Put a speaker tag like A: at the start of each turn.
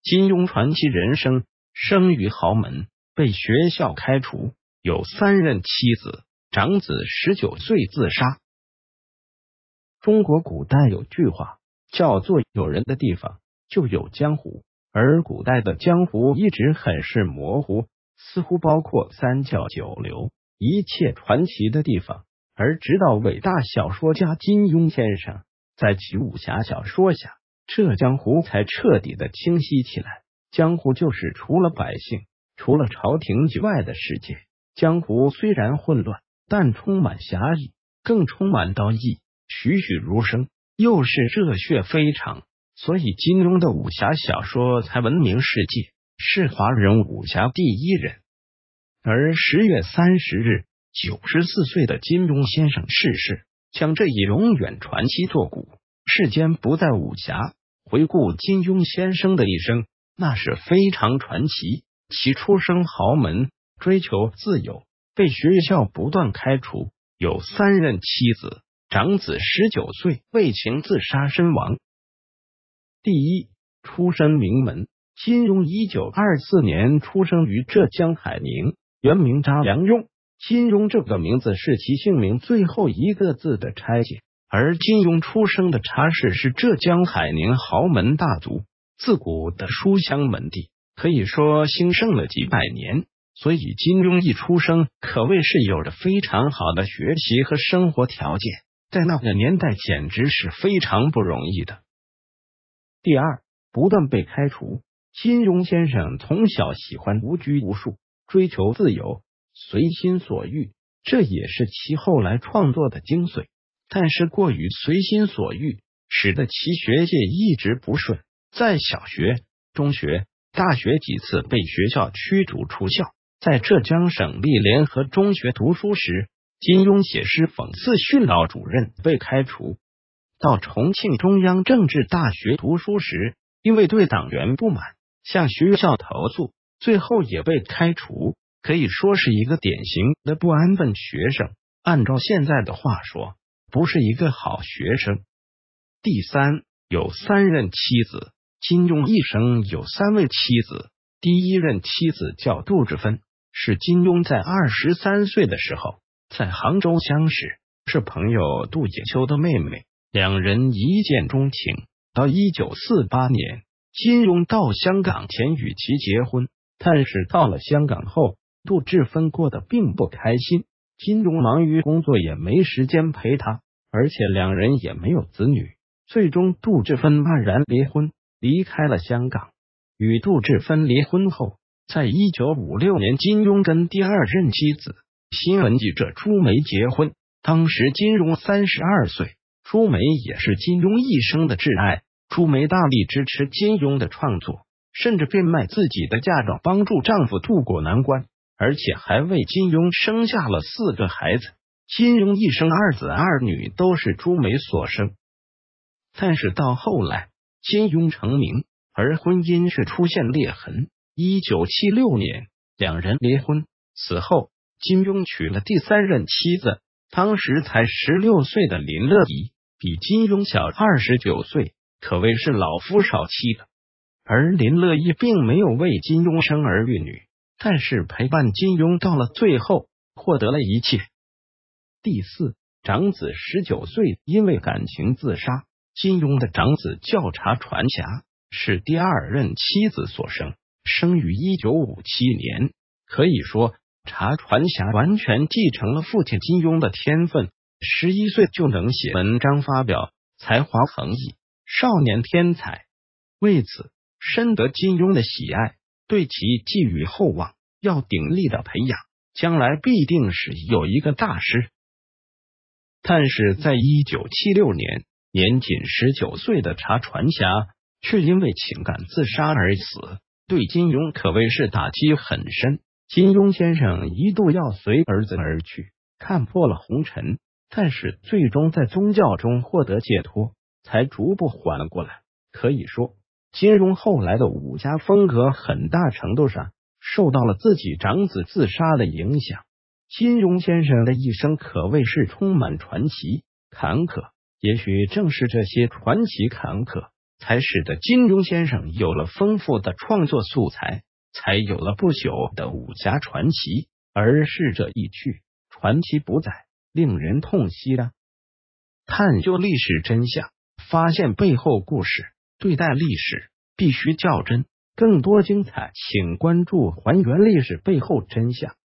A: 金庸传奇人生，生于豪门，被学校开除，有3任妻子，长子19岁自杀。中国古代有句话叫做有人的地方就有江湖，而古代的江湖一直很是模糊，似乎包括三教九流一切传奇的地方。而直到伟大小说家金庸先生在其武侠小说下，这江湖才彻底的清晰起来。江湖就是除了百姓，除了朝廷以外的世界。江湖虽然混乱，但充满侠义，更充满刀意，栩栩如生，又是热血非常。所以金庸的武侠小说才闻名世界，是华人武侠第一人。而10月30日94岁的金庸先生逝世，将这一永远传奇作古。世间不再武侠，回顾金庸先生的一生，那是非常传奇。其出生豪门，追求自由，被学校不断开除，有3任妻子，长子19岁为情自杀身亡。第一，出身名门。金庸1924年出生于浙江海宁，原名查良镛。金庸这个名字是其姓名最后一个字的拆解，而金庸出生的查氏是浙江海宁豪门大族，自古的书香门第，可以说兴盛了几百年。所以金庸一出生可谓是有着非常好的学习和生活条件，在那个年代简直是非常不容易的。第二，不断被开除。金庸先生从小喜欢无拘无束，追求自由，随心所欲，这也是其后来创作的精髓。但是过于随心所欲，使得其学业一直不顺，在小学、中学、大学几次被学校驱逐出校。在浙江省立联合中学读书时，金庸写诗讽刺训导主任，被开除。到重庆中央政治大学读书时，因为对党员不满，向学校投诉，最后也被开除。可以说是一个典型的不安分学生，按照现在的话说，不是一个好学生。第三，有3任妻子。金庸一生有3位妻子，第一任妻子叫杜志芬，是金庸在23岁的时候在杭州相识，是朋友杜野秋的妹妹，两人一见钟情。到1948年，金庸到香港前与其结婚，但是到了香港后，杜志芬过得并不开心，金庸忙于工作也没时间陪她，而且两人也没有子女。最终杜志芬黯然离婚，离开了香港。与杜志芬离婚后，在1956年，金庸跟第2任妻子新闻记者朱梅结婚。当时金庸32岁，朱梅也是金庸一生的挚爱。朱梅大力支持金庸的创作，甚至变卖自己的嫁妆帮助丈夫渡过难关，而且还为金庸生下了4个孩子。金庸一生2子2女都是朱梅所生。但是到后来，金庸成名，而婚姻却出现裂痕。1976年，两人离婚。此后，金庸娶了第3任妻子，当时才16岁的林乐怡，比金庸小29岁，可谓是老夫少妻了。而林乐怡并没有为金庸生儿育女，但是陪伴金庸到了最后，获得了一切。第四，长子19岁因为感情自杀。金庸的长子叫查传侠，是第2任妻子所生，生于1957年。可以说，查传侠完全继承了父亲金庸的天分，11岁就能写文章发表，才华横溢，少年天才。为此，深得金庸的喜爱，对其寄予厚望，要鼎力的培养，将来必定是有一个大师。但是在1976年，年仅19岁的查传侠却因为情感自杀而死，对金庸可谓是打击很深。金庸先生一度要随儿子而去，看破了红尘，但是最终在宗教中获得解脱，才逐步缓了过来。可以说，金庸后来的武侠风格很大程度上受到了自己长子自杀的影响。金庸先生的一生可谓是充满传奇、坎坷。也许正是这些传奇坎坷， 才使得金庸先生有了丰富的创作素材，才有了不朽的武侠传奇。而逝者已去，传奇不再，令人痛惜啊！探究历史真相，发现背后故事，对待历史必须较真。更多精彩，请关注还原历史背后真相。